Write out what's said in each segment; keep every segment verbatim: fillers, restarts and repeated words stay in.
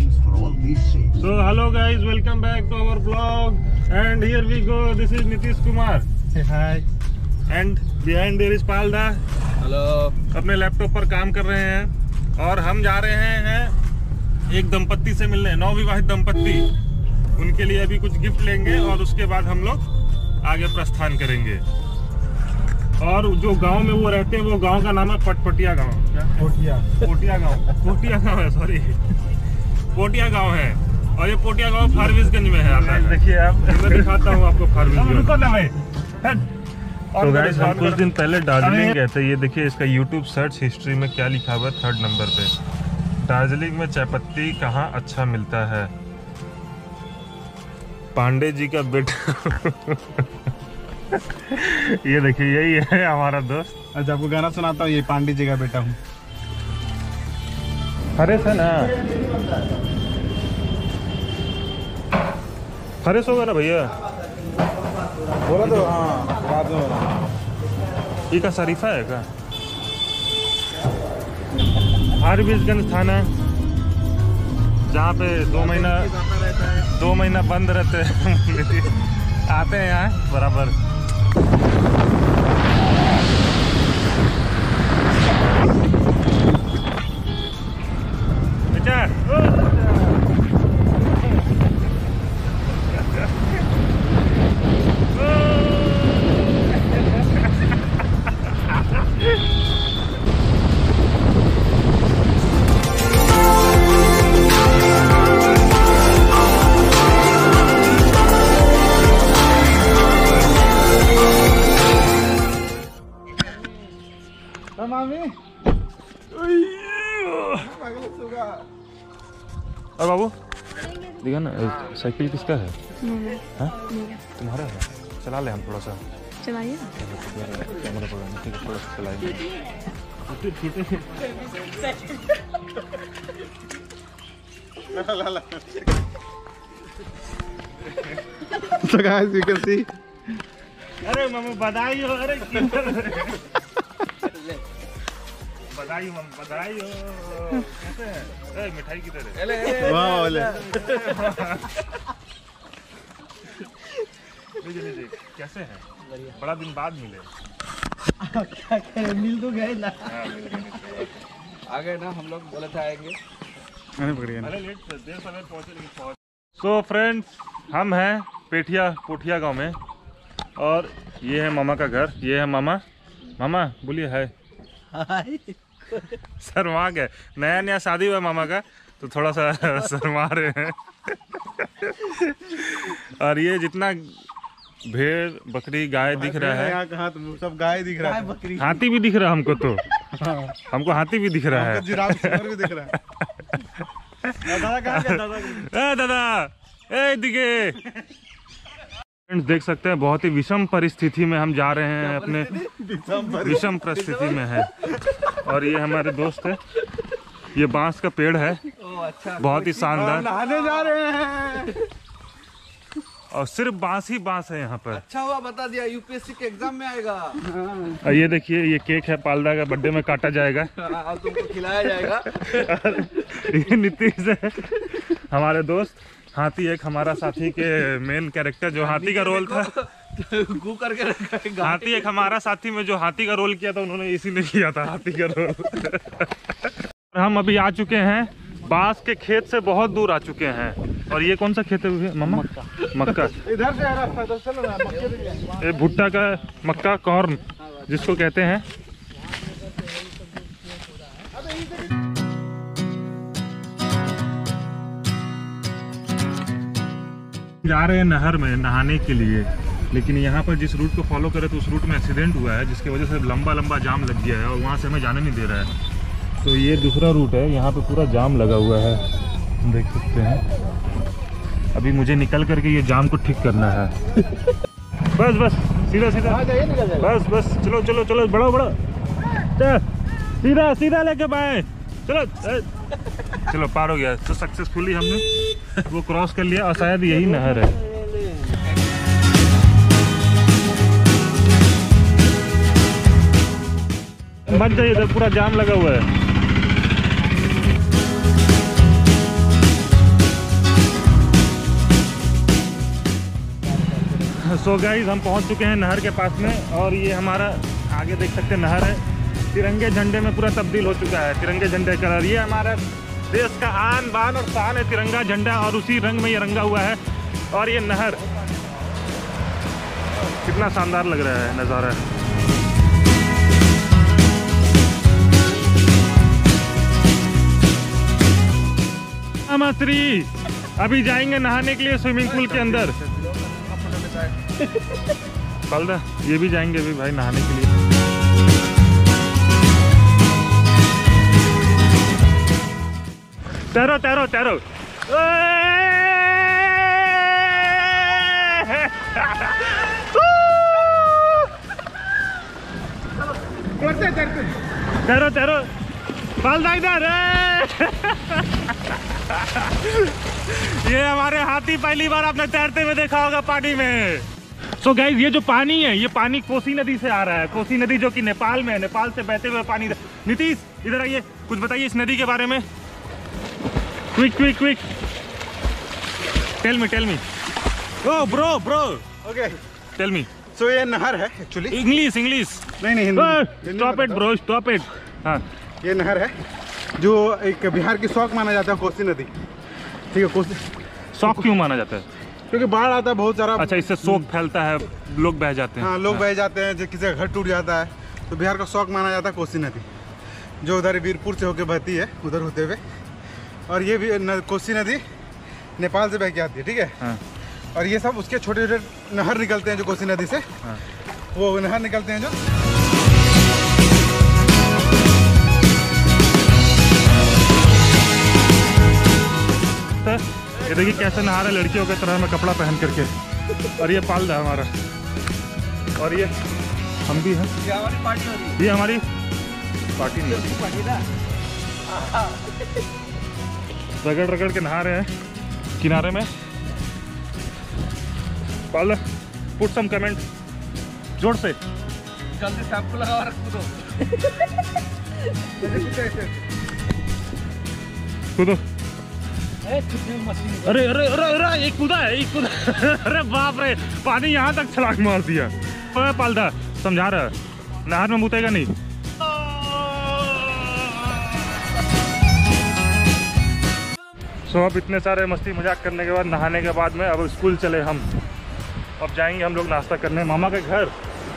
bearings for all these shapes. So hello guys, welcome back to our vlog, and here we go. This is Nitish Kumar. Hey, hi. And behind there is Palda. Hello. अपने laptop पर काम कर रहे हैं और हम जा रहे हैं एक दंपत्ति से मिलने, नवविवाहित दंपत्ति। उनके लिए अभी कुछ गिफ्ट लेंगे और उसके बाद हम लोग आगे प्रस्थान करेंगे। और जो गांव में वो रहते हैं वो गांव का नाम है पटपटिया गांव। क्या? पोटिया। पोटिया गांव। पोटिया गांव है, सॉरी पोटिया गांव है। और ये पोटिया गांव फारबिसगंज में है। आता है, देखिए आप, मैं दिखाता हूँ आपको फारबिसगंज। तो गाइस, हम कुछ दिन पहले दार्जिलिंग गए थे। ये देखिए इसका यूट्यूब सर्च हिस्ट्री में क्या लिखा हुआ है, थर्ड नंबर पे। दार्जिलिंग में चाय पत्ती कहाँ अच्छा मिलता है? पांडे जी का बेटा ये देखिए, यही है हमारा दोस्त। अच्छा, आपको गाना सुनाता हूँ, ये पांडे जी का बेटा हूँ। फ्रेश है ना? फ्रेश होगा ना भैया? बोला तो हाँ, बाद में बोला। ये का शरीफा है का? फारबिसगंज थाना, जहाँ पे दो महीना दो महीना बंद रहते हैं आते हैं यहाँ बराबर। और बाबू देखा ना, साइकिल किसका है? हाँ? तुम्हारा है? चला ले हम थोड़ा सा। चलाइए। कैमरा पकड़ना, ठीक है, थोड़ा सा चलाएंगे। So guys, you can see. अरे मामा बधाई हो। अरे बधाई हो, बधाई हो। कैसे है? ए, मिठाई किधर है? वाह वाले। लीजिए लीजिए, कैसे हैं? बड़ा दिन बाद मिले। क्या करें, मिल तो गए ना। आ गए ना, हम लोग बोले थे आएंगे। मैंने पकड़ लिया। अरे लेट देर समय पहुंचे लेकिन पहुंच। सो फ्रेंड्स, हम हैं पेठिया पोठिया गांव में और ये है मामा का घर। ये है मामा। मामा बोलिए हाय। हाय। शर्मा गए, नया नया शादी हुआ मामा का तो थोड़ा सा शर्मा रहे हैं। और ये जितना भेड़ बकरी गाय दिख रहा है, यहाँ कहाँ तो सब गाय दिख रहा है, हाथी भी दिख रहा है हमको। तो हमको हाथी भी दिख रहा है, जिराफ भी दिख रहा है। दादा कहाँ गया? दादा ए दादा ए दिखे। फ्रेंड्स देख सकते हैं, बहुत ही विषम परिस्थिति में हम जा रहे हैं, अपने विषम परिस्थिति में है। और ये हमारे दोस्त है, ये बांस का पेड़ है, बहुत ही शानदार। नहाने जा रहे हैं और सिर्फ बांस ही बांस है यहाँ पर। अच्छा हुआ बता दिया, यूपीएससी के एग्जाम में आएगा। और ये देखिए, ये केक है, पाल्दा का बर्थडे में काटा जाएगा। और तुमको खिलाया जाएगा। ये नीतीश है हमारे दोस्त। हाथी एक हमारा साथी के मेन कैरेक्टर, जो हाथी का रोल था, गू करके रखा है। हाथी एक हमारा साथी में जो हाथी का रोल किया था, उन्होंने इसी ने किया था हाथी का रोल। हम अभी आ चुके हैं, बांस के खेत से बहुत दूर आ चुके हैं। और ये कौन सा खेत है मामा? मक्का। मक्का इधर से आ रहा था, तो चलो ना मक्के। ये भुट्टा का मक्का, कॉर्न जिसको कहते हैं। जा रहे हैं नहर में नहाने के लिए, लेकिन यहाँ पर जिस रूट को फॉलो करें तो उस रूट में एक्सीडेंट हुआ है, जिसकी वजह से लंबा लंबा जाम लग गया है और वहाँ से हमें जाने नहीं दे रहा है। तो ये दूसरा रूट है, यहाँ पे पूरा जाम लगा हुआ है, देख सकते हैं। अभी मुझे निकल करके ये जाम को ठीक करना है। बस बस सीधा सीधा, बस बस चलो चलो चलो, बढ़ो बढ़ो, सीधा सीधा लेके बाएं चलो। चलो पार हो गया, तो सक्सेसफुली हमने वो क्रॉस कर लिया और शायद यही नहर है। मत जाइए, इधर पूरा जाम लगा हुआ है। सो गाइस हम पहुंच चुके हैं नहर के पास में और ये हमारा आगे देख सकते हैं नहर है। तिरंगे झंडे में पूरा तब्दील हो चुका है, तिरंगे झंडे कलर। ये हमारा देश का आन बान और शान है तिरंगा झंडा और उसी रंग में ये रंगा हुआ है। और ये नहर कितना शानदार लग रहा है नज़ारा। श्री अभी जाएंगे नहाने के लिए स्विमिंग पूल के अंदर। चल ये भी जाएंगे अभी भाई नहाने के लिए। तैरो तैरो तैरो तैरो तैरो बालदा इधर। ये हमारे हाथी पहली बार आपने तैरते हुए देखा होगा पानी में। सो so गाइस ये जो पानी है ये पानी कोसी नदी से आ रहा है। कोसी नदी जो कि नेपाल में है, नेपाल से बहते हुए पानी। नीतीश इधर आइए, कुछ बताइए इस नदी के बारे में। Quick quick quick tell me tell me oh bro bro okay tell me. So ये नहर है एक्चुअली। इंग्लिश इंग्लिश नहीं नहीं Hindi. Stop it bro stop it. हाँ ये नहर है जो एक बिहार की शौक माना जाता है, कोसी नदी। ठीक है, कोसी शौक क्यों माना जाता है? क्योंकि बाढ़ आता है बहुत सारा। अच्छा, इससे शोक फैलता है, लोग बह जाते हैं। हाँ लोग बह जाते हैं, जो किसी का घर टूट जाता है तो बिहार का शौक माना जाता है कोसी नदी, जो उधर वीरपुर से होकर बहती है उधर होते हुए। और ये भी न, कोसी नदी नेपाल से बह के आती है। ठीक है हाँ। और ये सब उसके छोटे छोटे नहर निकलते हैं जो कोसी नदी से। हाँ। वो नहर निकलते हैं जो ये देखिए कैसे नहा रहे लड़कियों के तरह में कपड़ा पहन करके। और ये पालदा हमारा और ये हम भी हैं। ये हमारी पार्टी हो रही है। ये हमारी पार्टी नहीं होती, पार्टी ना रगड़ रगड़ के नहा रहे हैं किनारे में। पालदा पुट सम कमेंट जोर से। जल्दी शैम्पू लगा रख दो। कूदो। अरे अरे अरे अरे एक कूदा है, एक कूदा। अरे बाप रे, पानी यहाँ तक छलांग मार दिया। अरे पालदा समझा रहा है नहर में मुतेगा नहीं। सो अब इतने सारे मस्ती मजाक करने के बाद नहाने के बाद में अब स्कूल चले हम। अब जाएंगे हम लोग नाश्ता करने मामा के घर।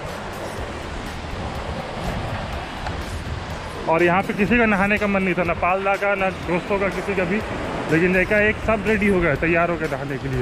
और यहाँ पे किसी का नहाने का मन नहीं था, ना पालदा का ना दोस्तों का, किसी का भी। लेकिन देखा एक सब रेडी हो गए, तैयार हो गए नहाने के लिए।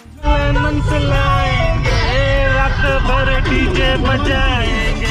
रात भर डीजे बजाएंगे,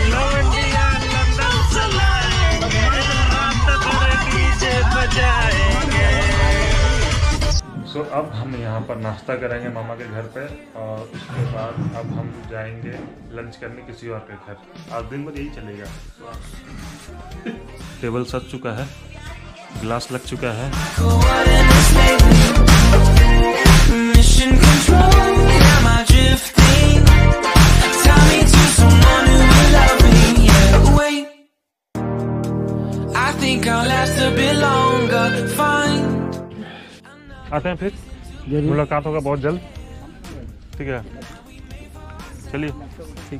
सो so, अब हम यहाँ पर नाश्ता करेंगे मामा के घर पे और उसके बाद अब हम जाएंगे लंच करने किसी और के घर। आज दिन भर यही चलेगा। टेबल सज चुका है, गिलास लग चुका है। आते हैं फिर, मुलाकात होगा बहुत जल्द। ठीक है चलिए। ठीक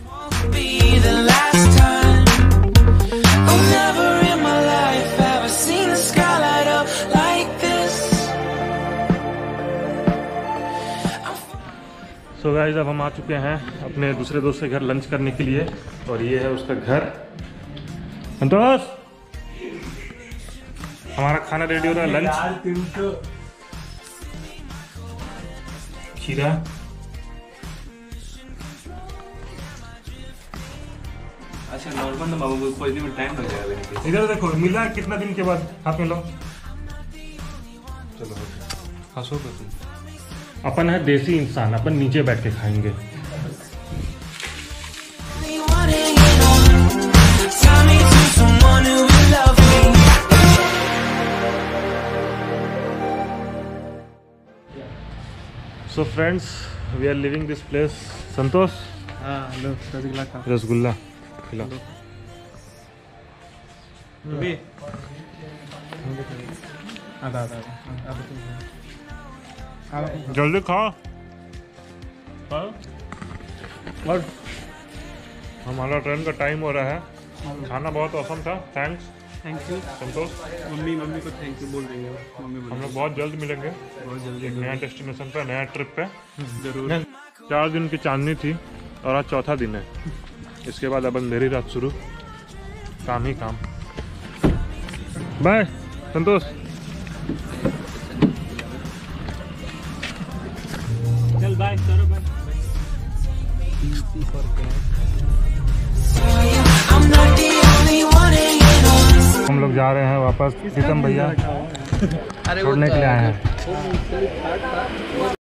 सो गाइस अब हम आ चुके हैं अपने दूसरे दोस्त के घर लंच करने के लिए और ये है उसका घर। संतोष हमारा खाना रेडी हो रहा है, लंच। खीरा, अच्छा नॉर्मल ना बाबू, कोई दिन में टाइम लग जाएगा। इधर देखो मिला कितना दिन के बाद, हाथ में लो। चलो हंसो तुम। अपन है देसी इंसान, अपन नीचे बैठ के खाएंगे। So friends we are living this place. Santosh हाँ लो रसगुल्ला खा। रसगुल्ला खिलाओ। आधा आधा आधा जल्दी खाओ। और हमारा ट्रेन का टाइम हो रहा है। खाना बहुत औसम था। Thanks thank you Santosh. Mummy mummy को थैंक यू बोल देंगे मम्मी बोल हम लोग बहुत जल्द मिलेंगे बहुत जल्दी एक नया डेस्टिनेशन पे, नया ट्रिप पे। जरूर। चार दिन की चांदनी थी और आज चौथा दिन है। इसके बाद अब अंधेरी रात शुरू, काम ही काम। बाय संतोष। चल बाय करो बाय। हम लोग जा रहे हैं वापस। प्रीतम भैया अरे छोड़ने के लिए आए हैं।